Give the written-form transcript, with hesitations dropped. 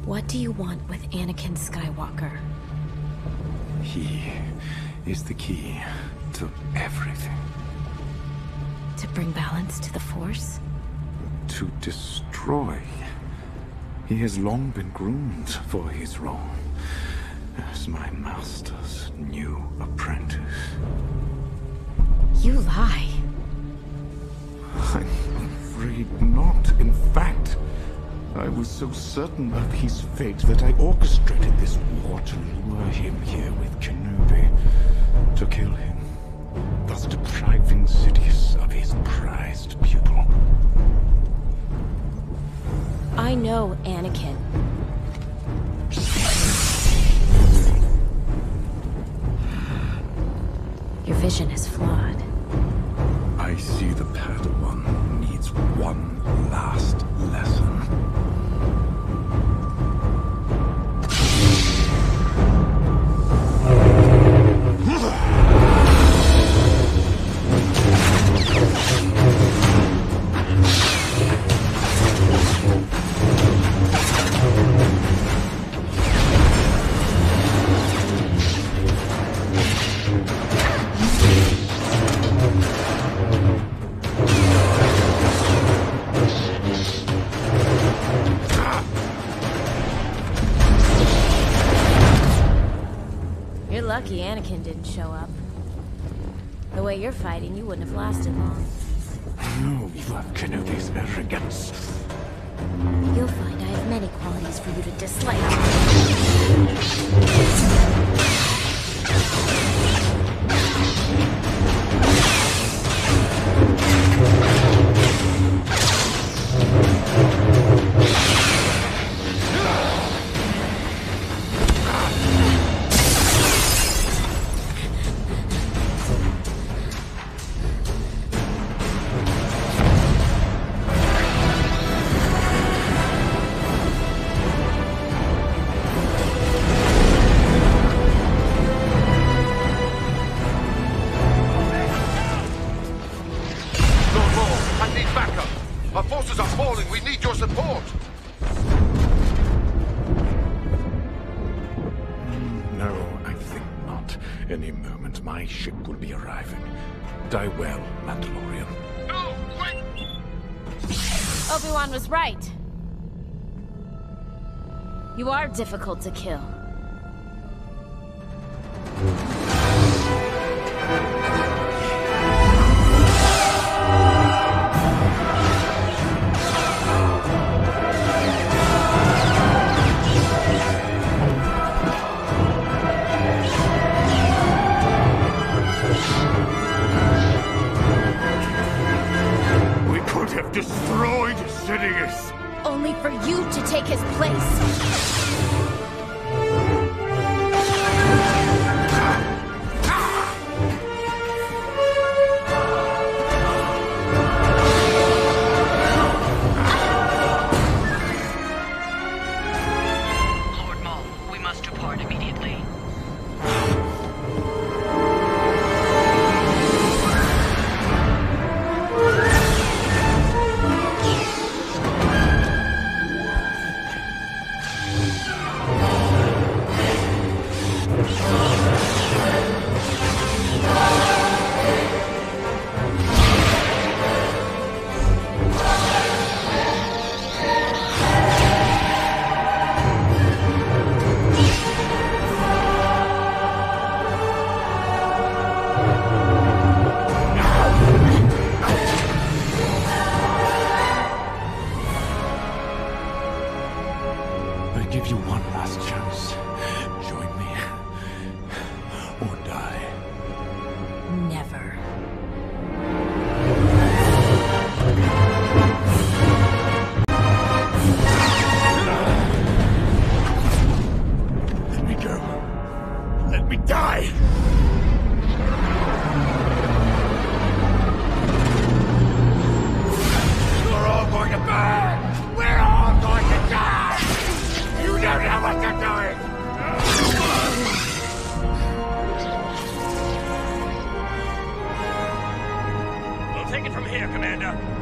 What do you want with Anakin Skywalker? He is the key to everything. To bring balance to the Force? To destroy. He has long been groomed for his role as my master's new apprentice. You lie. I'm afraid not. In fact, I was so certain of his fate that I orchestrated this war to lure him here with Kenobi, to kill him, thus depriving Sidious of his prized pupil. I know Anakin. Your vision is flawed. I see the Padawan needs one last lesson. You're lucky Anakin didn't show up. The way you're fighting, you wouldn't have lasted long. No, you have Kenobi's arrogance. You'll find I have many qualities for you to dislike. Our forces are falling. We need your support. No, I think not. Any moment, my ship will be arriving. Die well, Mandalorian. No, wait! Obi-Wan was right. You are difficult to kill. Destroyed Sidious! Only for you to take his place. Lord Maul, we must depart immediately. I give you one last chance. Join me. Or die. Never. Let me go. Let me die! You're all going to burn! We're all going to die! You don't know what you're doing! We'll take it from here, Commander.